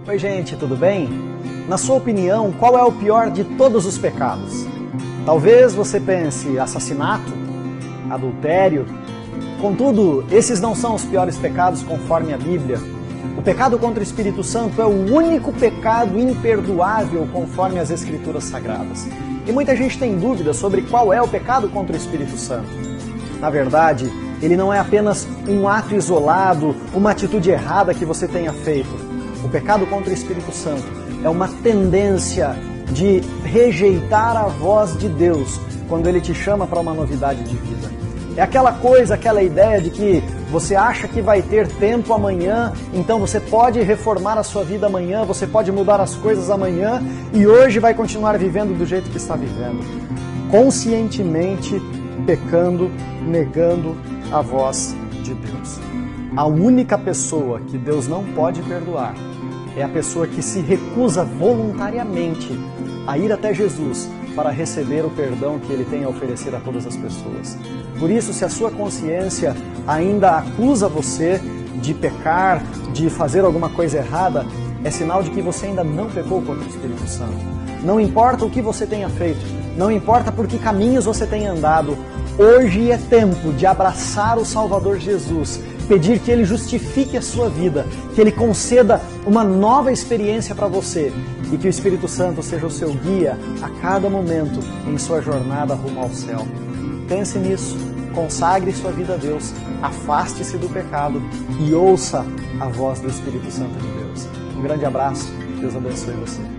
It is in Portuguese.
Oi gente, tudo bem? Na sua opinião, qual é o pior de todos os pecados? Talvez você pense assassinato, adultério. Contudo, esses não são os piores pecados conforme a Bíblia. O pecado contra o Espírito Santo é o único pecado imperdoável conforme as Escrituras Sagradas. E muita gente tem dúvidas sobre qual é o pecado contra o Espírito Santo. Na verdade, ele não é apenas um ato isolado, uma atitude errada que você tenha feito. O pecado contra o Espírito Santo é uma tendência de rejeitar a voz de Deus quando Ele te chama para uma novidade de vida. É aquela coisa, aquela ideia de que você acha que vai ter tempo amanhã, então você pode reformar a sua vida amanhã, você pode mudar as coisas amanhã e hoje vai continuar vivendo do jeito que está vivendo. Conscientemente pecando, negando a voz de Deus. A única pessoa que Deus não pode perdoar é a pessoa que se recusa voluntariamente a ir até Jesus para receber o perdão que Ele tem a oferecer a todas as pessoas. Por isso, se a sua consciência ainda acusa você de pecar, de fazer alguma coisa errada, é sinal de que você ainda não pecou contra o Espírito Santo. Não importa o que você tenha feito, não importa por que caminhos você tenha andado, hoje é tempo de abraçar o Salvador Jesus, pedir que Ele justifique a sua vida, que Ele conceda uma nova experiência para você e que o Espírito Santo seja o seu guia a cada momento em sua jornada rumo ao céu. Pense nisso, consagre sua vida a Deus, afaste-se do pecado e ouça a voz do Espírito Santo de Deus. Um grande abraço, Deus abençoe você.